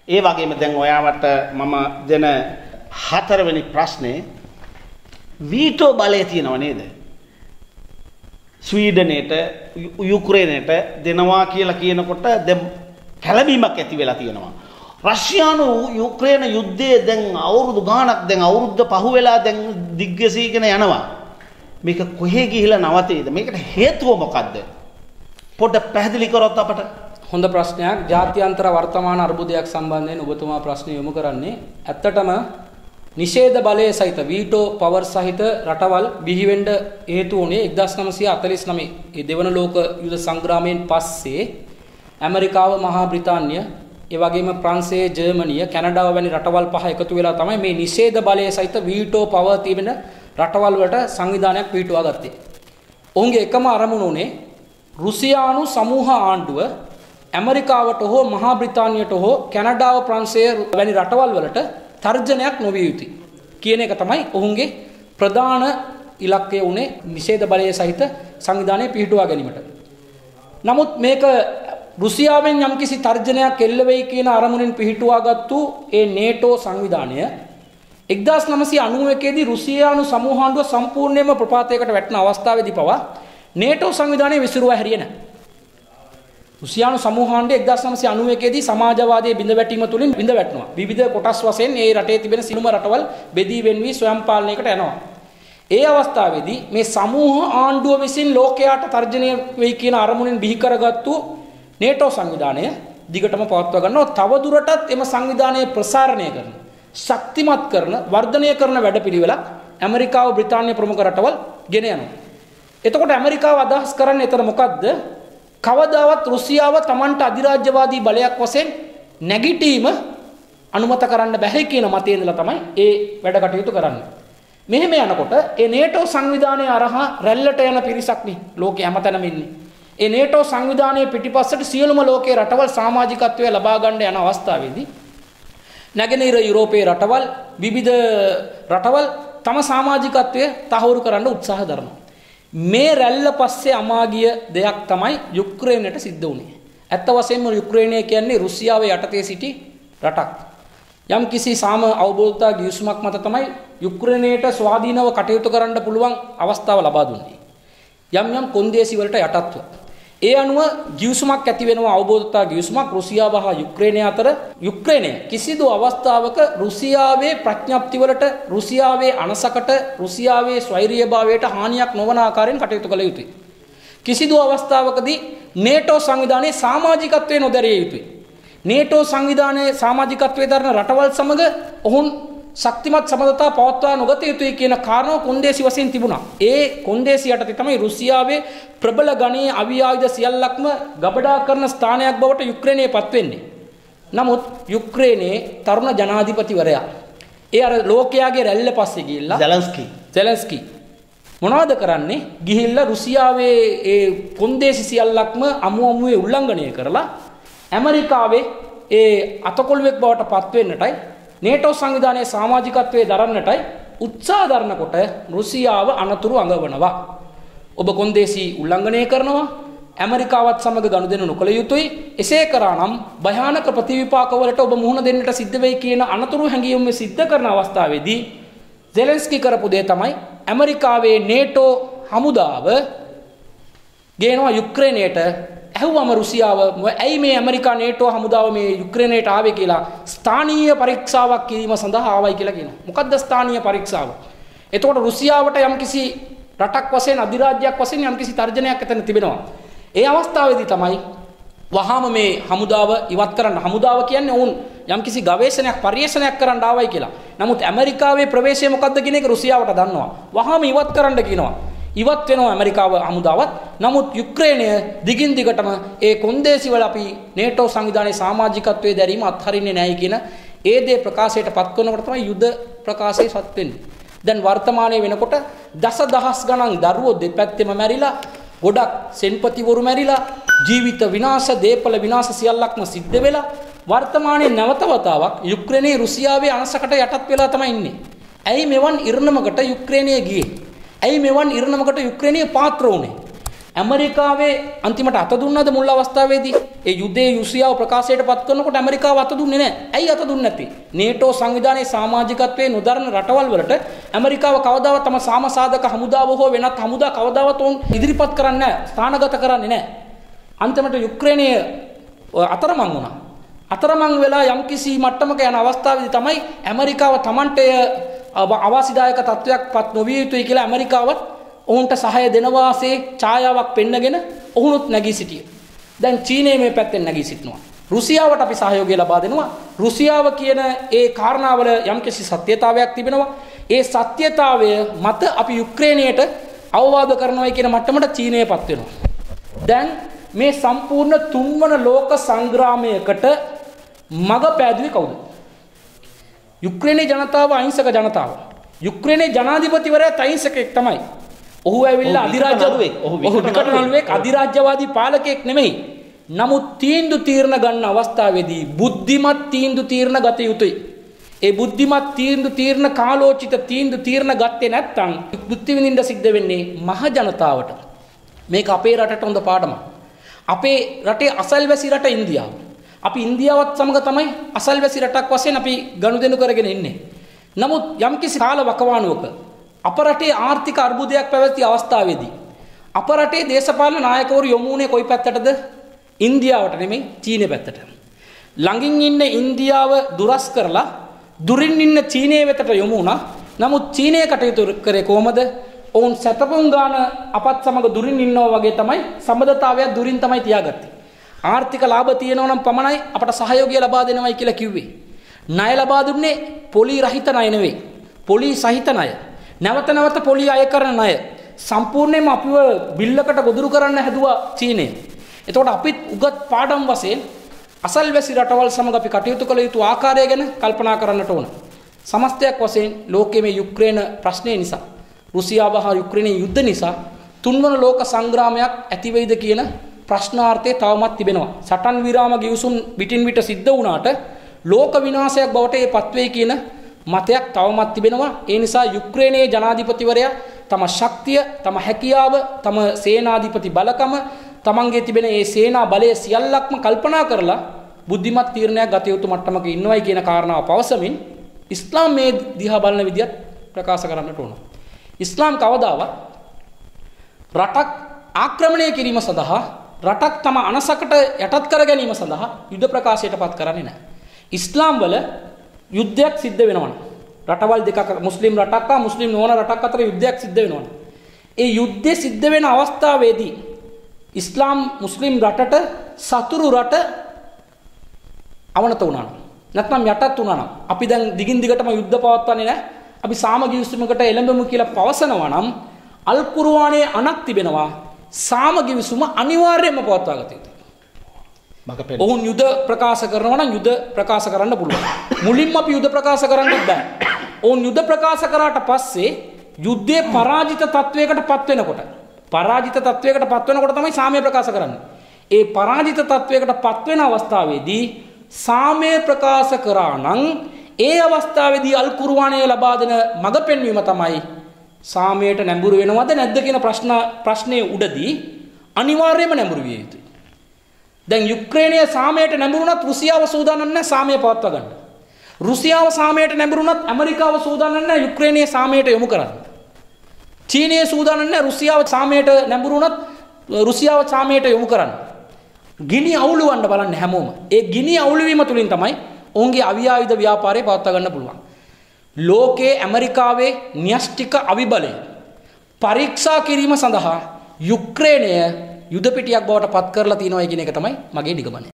ඒ වගේම දැන් ඔයාවට මම දෙන හතරවෙනි ප්‍රශ්නේ වීටෝ බලය තියෙනව නේද? ස්වීඩනයට යුක්‍රේනයට දෙනවා කියලා කියනකොට දැන් කැළඹීමක් ඇති වෙලා තියෙනවා. රෂ්‍යානු යුක්‍රේන යුද්ධයේ දැන් අවුරුදු ගාණක් දැන් අවුරුද්ද පහ වෙලා දැන් දිග්ගසීගෙන යනවා. මේක කොහේ ගිහිලා නවතේද? මේකට හේතුව මොකද්ද? පොඩ්ඩක් පැහැදිලි කරොත් අපට. හොඳ ප්‍රශ්නයක්. ජාත්‍යන්තර වර්තමාන අර්බුදයක් සම්බන්ධයෙන් ඔබතුමා ප්‍රශ්න යොමු කරන්නේ. ඇත්තටම නිෂේධ බලයේ සහිත වීටෝ පවර් සහිත රටවල් බිහි වෙන්න හේතු වුණේ 1949 ඒ දෙවන ලෝක යුද සංග්‍රාමයෙන් පස්සේ ඇමරිකාව, මහා බ්‍රිතාන්‍ය, ඒ වගේම ප්‍රංශය, ජර්මනිය, කැනඩාව වැනි රටවල් පහ එකතු වෙලා තමයි මේ නිෂේධ බලයේ සහිත වීටෝ පවර් තිබෙන රටවල් වලට සංවිධානයක් පිටුවා ගත්තේ. ඔවුන්ගේ එකම අරමුණ උනේ රුසියානු සමූහ ආණ්ඩුව ඇමරිකාවට හෝ මහා බ්‍රිතාන්‍යයට හෝ කැනඩාව, ප්‍රංශය වැනි රටවල් වලට තර්ජනයක් නොවිය යුතුයි කියන එක තමයි ඔවුන්ගේ ප්‍රධාන ඉලක්කය උනේ නිෂේධ බලයේ සහිත සංවිධානය පිටුවා ගැනීමට. නමුත් මේක රුසියාවෙන් යම්කිසි තර්ජනයක් එල්ල වෙයි කියන අරමුණෙන් පිටුවාගත්තු ඒ නේටෝ සංවිධානය 1991 දී රුසියානු සමූහාණ්ඩුව සම්පූර්ණයෙන්ම ප්‍රපාතයකට වැටෙන අවස්ථාවේදී පවා නේටෝ සංවිධානය විසිරුවා හැරියේ නැහැ. රුසියානු සමූහාණ්ඩය 1991 දී සමාජවාදයේ බිඳ වැටීම තුලින් බිඳ වැටෙනවා. විවිධ කොටස් වශයෙන් ඒ රටේ තිබෙන සිළුම රටවල් බෙදී වෙන් වී ස්වයං පාලනයකට යනවා. ඒ අවස්ථාවේදී මේ සමූහ ආණ්ඩුව විසින් ලෝකයාට තර්ජනය වෙයි කියන අරමුණෙන් බිහි කරගත්තු නේටෝ සංවිධානය දිගටම පවත්වා ගන්නවා. තව දුරටත් එම සංවිධානය ප්‍රසාරණය කරන, ශක්තිමත් කරන, වර්ධනය කරන වැඩපිළිවෙලක් ඇමරිකාව, බ්‍රිතාන්‍ය ප්‍රමුඛ රටවල් ගෙන යනවා. එතකොට ඇමරිකාව අදහස් කරන්නේ එතන මොකද්ද? කවදාවත් රුසියාව Tamanට අධිරාජ්‍යවාදී බලයක් වශයෙන් නැගිටීම අනුමත කරන්න බැහැ කියන මතය ඉඳලා තමයි ඒ වැඩ කටයුතු කරන්නේ. මෙහෙම යනකොට ඒ නේටෝ සංවිධානය අරහා රැල්ලට යන පිරිසක් නේ ලෝකේ හැමතැනම ඉන්නේ. ඒ නේටෝ සංවිධානයේ පිටිපස්සට සියලුම ලෝකයේ රටවල් සමාජිකත්වය ලබා ගන්න යන අවස්ථාවේදී නැගෙනහිර යුරෝපයේ රටවල්, විවිධ රටවල් තම සමාජිකත්වය තහවුරු කරන්න උත්සාහ දරනවා. මේ රැල්ල පස්සේ අමාගිය දෙයක් තමයි යුක්‍රේනයට සිද්ධ වුණේ. ඇත්ත වශයෙන්ම යුක්‍රේනය කියන්නේ රුසියාව යටතේ සිටි රටක්. යම් කිසි සාම අවබෝධතා ගිවිසුමක් මත තමයි යුක්‍රේනයට ස්වාධීනව කටයුතු කරන්න පුළුවන් අවස්ථාව ලබා දුන්නේ. යම් යම් කොන්දේසි වලට යටත්ව. ඒ අනුව ගිවිසුමක් ඇති වෙනවා, අවබෝධතා ගිවිසුමක් රුසියාව හා යුක්‍රේනය අතර. යුක්‍රේනය කිසිදු අවස්ථාවක රුසියාවේ ප්‍රඥප්ති වලට, රුසියාවේ අනසකට, රුසියාවේ ස්වෛරීයභාවයට හානියක් නොවන ආකාරයෙන් කටයුතු කළ යුතුයි. කිසිදු අවස්ථාවකදී නේටෝ සංවිධානයේ සමාජිකත්වයේ නොදැරිය යුතුයි. නේටෝ සංවිධානයේ සමාජිකත්වයේ දරන රටවල් සමග ඔවුන් ශක්තිමත් සමගතා පවත්වා නොගත යුතුයි කියන කාරණාව කොන්දේසි වශයෙන් තිබුණා. ඒ කොන්දේසි යටතේ තමයි රුසියාවේ ප්‍රබල ගණයේ අවි ආයුධ සියල්ලක්ම ගබඩා කරන ස්ථානයක් බවට යුක්‍රේනය පත් වෙන්නේ. නමුත් යුක්‍රේනයේ තරුණ ජනාධිපතිවරයා ඒ අර ලෝකයාගේ රැල්ල පස්සේ ගිහිල්ලා zelensky මොනවද කරන්නේ? ගිහිල්ලා රුසියාවේ ඒ කොන්දේසි සියල්ලක්ම අමුවේ උල්ලංඝනය කරලා ඇමරිකාවේ ඒ අතකොළුවෙක් බවට පත් වෙන්නටයි නේටෝ සංවිධානයේ සමාජිකත්වයේ දරන්නටයි උත්සාහ දරනකොට රුසියාව අනතුරු අඟවනවා. ඔබ කොන්දේසි උල්ලංඝනය කරනවා, ඇමරිකාවත් සමග ගනුදෙනු නොකළ යුතුයි. එසේ කරා නම් භයානක ප්‍රතිවිපාක වලට ඔබ මුහුණ දෙන්නට සිද්ධ වෙයි කියන අනතුරු හැඟීම සිද්ධ කරන අවස්ථාවේදී zelensky කරපු දේ තමයි ඇමරිකාවේ නේටෝ හමුදාව ගේනවා යුක්‍රේනයට. ඇහුවම රුසියාව ඇයි මේ ඇමරිකා නේටෝ හමුදාව මේ යුක්‍රේනයට ආවේ කියලා ස්ථානීය පරීක්ෂාවක් කිරීම සඳහා ආවයි කියලා කියනවා. මොකද්ද ස්ථානීය පරීක්ෂාව? එතකොට රුසියාවට යම්කිසි රටක් වශයෙන්, අධිරාජ්‍යයක් වශයෙන් යම්කිසි තර්ජනයක් එතන තිබෙනවා. ඒ අවස්ථාවේදී තමයි වහාම මේ හමුදාව ඉවත් කරන්න. හමුදාව කියන්නේ වුන් යම්කිසි ගවේෂණයක්, පරිශ්‍රණයක් කරන්න ආවයි කියලා. නමුත් ඇමරිකාවේ ප්‍රවේශය මොකද්ද කියන එක රුසියාවට දන්නවා. වහාම ඉවත් කරන්න කියනවා. ඉවත් වෙනවා ඇමරිකාව හමුදාවත්. නමුත් යුක්‍රේනය දිගින් දිගටම ඒ කොන්දේසි වල අපි නේටෝ සංවිධානයේ සමාජිකත්වයේ දැරීම අත්හරින්නේ නැහැ කියන ඒ දේ ප්‍රකාශයට පත් කරනකොට තමයි යුද ප්‍රකාශයටපත් වෙන්නේ. දැන් වර්තමානයේ වෙනකොට දසදහස් ගණන් දරුවෝ දෙපැත්තෙම මැරිලා, ගොඩක් සෙන්පතිවරු මැරිලා, ජීවිත විනාශ, දේපල විනාශ සියල්ලක්ම සිද්ධ වෙලා වර්තමානයේ නැවත වතාවක් යුක්‍රේනයේ රුසියාවේ අනසකට යටත් වෙලා තමයි ඉන්නේ. ඇයි මෙවන් ඉරණමකට යුක්‍රේනය ගියේ? ඇයි මෙවන් ඉරණමකට යුක්‍රේනය පාත්‍ර වුණේ? ඇමරිකාවේ අන්තිමට අත දුන්නද මුල් අවස්ථාවේදී? ඒ යුද්ධයේ රුසියාව ප්‍රකාශයට පත් කරනකොට ඇමරිකාව අත දුන්නේ නැහැ. ඇයි අත දුන්නේ නැත්තේ? නේටෝ සංවිධානයේ සමාජිකත්වයේ නොදරන රටවල් වලට ඇමරිකාව කවදාවත් තම සාමසාධක හමුදාව හෝ වෙනත් හමුදා කවදාවත් උන් ඉදිරිපත් කරන්නේ නැහැ. ස්ථානගත කරන්නේ නැහැ. අන්තිමට යුක්‍රේනය අතරමං වුණා. අතරමං වෙලා යම්කිසි මට්ටමක යන අවස්ථාවේදී තමයි ඇමරිකාව Tamanට අවාසිදායක තත්වයක් පත් නොවිය යුතුයි කියලා ඇමරිකාවත් ඔවුන්ට සහාය දෙනවා ආසේ ඡායාවක් පෙන්නගෙන ඔවුනුත් නැගී සිටියේ. දැන් චීනය මේ පැත්තෙන් නැගී සිටිනවා. රුසියාවට අපි සහයෝගය ලබා දෙනවා. රුසියාව කියන ඒ කාරණාවල යම්කිසි සත්‍යතාවයක් තිබෙනවා. ඒ සත්‍යතාවය මත අපි යුක්‍රේනයට අවවාද කරනවා කියන මට්ටමට චීනයපත් වෙනවා. දැන් මේ සම්පූර්ණ තුන්වන ලෝක සංග්‍රාමයකට මග පෑදුවේ කවුද? යුක්‍රේනයේ ජනතාව අහිංසක ජනතාව. යුක්‍රේනයේ ජනාධිපතිවරයා අහිංසකෙක් තමයි. ඔහු ඇවිල්ලා අධිරාජ්‍යවාදී ඔහු විකට නළුවෙක් අධිරාජ්‍යවාදී පාලකයෙක් නෙමෙයි. නමුත් තීන්දුව తీරන ගන්න අවස්ථාවේදී බුද්ධිමත් තීන්දුව తీරන ගත යුතුයි. ඒ බුද්ධිමත් තීන්දුව తీරන කාලෝචිත තීන්දුව తీරන ගත්තේ නැත්නම් බුද්ධි විඳින්න සිද්ධ වෙන්නේ මහ ජනතාවට. මේක අපේ රටට හොඳ පාඩමක්. අපේ රටේ අසල්වැසි රට ඉන්දියාව. අපි ඉන්දියාවත් සමග තමයි අසල්වැසි රටක් වශයෙන් අපි ගනුදෙනු කරගෙන ඉන්නේ. නමුත් යම්කිසි කාල වකවානුවක අප රටේ ආර්ථික අර්බුදයක් පැවති අවස්ථාවේදී අප රටේ දේශපාලන නායකවරු යොමු වුණේ කොයි පැත්තටද? ඉන්දියාවට නෙමෙයි චීනය පැත්තට. ළඟින් ඉන්න ඉන්දියාව දුරස් කරලා දුරින් ඉන්න චීනය වෙතට යොමු වුණා. නමුත් චීනය කටයුතු කරේ කොහමද? ඔවුන් සතපුම් ගාන අපත් සමග දුරින් ඉන්නවා වගේ තමයි සම්බන්ධතාවය දුරින් තමයි තියාගත්තේ. ආර්ථික ලාභ තියෙනවා නම් පමණයි අපට සහයෝගය ලබා දෙනවයි කියලා කිව්වේ. ණය ලබා දුන්නේ පොලි රහිත ණය නෙවෙයි. පොලි සහිත ණය. නැවත නැවත පොලි අය කරන ණය. සම්පූර්ණයෙන්ම අපිව බිල්ලකට ගොදුරු කරන්න හැදුවා චීනය. එතකොට අපිත් උගත් පාඩම් වශයෙන් අසල්වැසි රටවල් සමග අපි කටයුතු කළ යුතු ආකාරය ගැන කල්පනා කරන්නට ඕන. සමස්තයක් වශයෙන් ලෝකයේ මේ යුක්‍රේන ප්‍රශ්නය නිසා රුසියාව හා යුක්‍රේනයේ යුද්ධ නිසා තුන්වන ලෝක සංග්‍රාමයක් ඇති වෙයිද කියන ප්‍රශ්නාර්ථය තවමත් තිබෙනවා. සටන් විරාම ගිවිසුම් පිටින් පිට සිද්ධ වුණාට ලෝක විනාශයක් බවට ඒ පත්වෙයි කියන මතයක් තවමත් තිබෙනවා. ඒ නිසා යුක්‍රේනයේ ජනාධිපතිවරයා තම ශක්තිය, තම හැකියාව, තම සේනාධිපති බලකම, තමන්ගේ තිබෙන ඒ සේනා බලය සියල්ලක්ම කල්පනා කරලා බුද්ධිමත් තීරණයක් ගත යුතු මට්ටමක ඉන්නවයි කියන කාරණාව පවසමින් ඉස්ලාම් මේ දිහා බලන විදියත් ප්‍රකාශ කරන්නට ඕන. ඉස්ලාම් කවදාවත් රටක් ආක්‍රමණය කිරීම සඳහා රටක් තම අනසකට යටත් කර ගැනීම සඳහා යුද ප්‍රකාශයට පත් කරන්නේ නැහැ. ඉස්ලාම් වල යුද්ධයක් සිද්ධ වෙනවනේ. රටවල් දෙකක් මුස්ලිම් රටක් හා මුස්ලිම් නොවන රටක් අතර යුද්ධයක් සිද්ධ වෙනවනේ. ඒ යුද්ධය සිද්ධ වෙන අවස්ථාවේදී ඉස්ලාම් මුස්ලිම් රටට සතුරු රට අවනත වුණා නම් නැත්නම් යටත් වුණා නම් අපි දැන් දිගින් දිගටම යුද්ධ පවත්වන්නේ නැහැ. අපි සාමගිවිසුමකට එළඹෙමු කියලා පවසනවා නම් අල් කුර්ආනයේ අනක් තිබෙනවා. සාමගිවිසුම අනිවාර්යයෙන්ම පවත්වා ගත යුතුයි. ඔවුන් යුද ප්‍රකාශ කරනවා නම් යුද ප්‍රකාශ කරන්න පුළුවන්. මුලින්ම අපි යුද ප්‍රකාශ කරන්නත් බෑ. ඔවුන් යුද ප්‍රකාශ කරාට පස්සේ යුද්ධයේ පරාජිත තත්වයකට පත් වෙනකොට තමයි සාමය ප්‍රකාශ කරන්නේ. ඒ පරාජිත තත්වයකට පත් වෙන අවස්ථාවේදී සාමය ප්‍රකාශ කරා නම් ඒ අවස්ථාවේදී අල් කුර්ආනයේ ලබා දෙන මඟ පෙන්වීම තමයි සාමයට නැඹුරු වෙනවද නැද්ද කියන ප්‍රශ්නයේ උඩදී අනිවාර්යයෙන්ම නැඹුරු විය යුතුයි. දැන් යුක්‍රේනයේ සාමයට නැඹුරුණත් රුසියාව සූදානම් නැහැ සාමය පවත්වා ගන්න. රුසියාව සාමයට නැඹුරුණත් ඇමරිකාව සූදානම් නැහැ යුක්‍රේනයේ සාමයට යොමු කරන්න. චීනය සූදානම් නැහැ රුසියාව සාමයට නැඹුරුණත් රුසියාව සාමයට යොමු කරන්න. ගිනි අවුලවන්න බලන්න හැමෝම. ඒ ගිනි අවුලවීම තුලින් තමයි ඔවුන්ගේ අවියායුධ ව්‍යාපාරය පවත්වා ගන්න පුළුවන්. ලෝකයේ ඇමරිකාවේ න්‍යෂ්ටික අවිබලය පරීක්ෂා කිරීම සඳහා යුක්‍රේනය යුද පිටියක් බවට පත් කරලා තියෙනවා කියන එක තමයි මගේ නිගමනය.